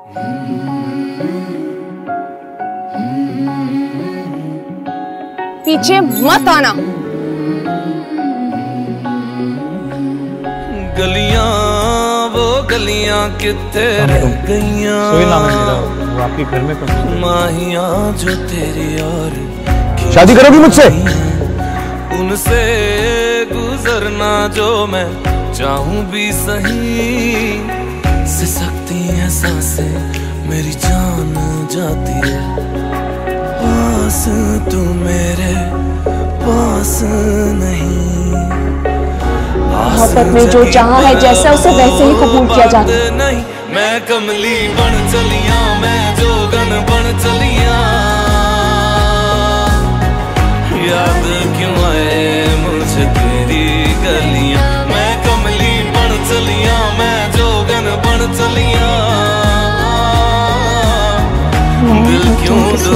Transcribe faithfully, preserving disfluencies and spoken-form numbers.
पीछे मत आना। गलियां वो गलियां कितने रह गईयां, आपके घर में माहियां जो तेरी और शादी करोगी मुझसे? उनसे गुजरना जो मैं चाहूं भी सही, सिसकती है सांसें मेरी जान जाती है, पास तू मेरे पास नहीं। मोहब्बत में जो चाहा है जैसा उसे वैसे ही कबूल किया जाता है। नहीं मैं कमली बन चलिया, मैं जोगन बन चलिया, याद क्यों आए मुझे तेरी गलियां। मैं कमली बन चलिया, मैं जोगन बन चलिया, दिल क्यों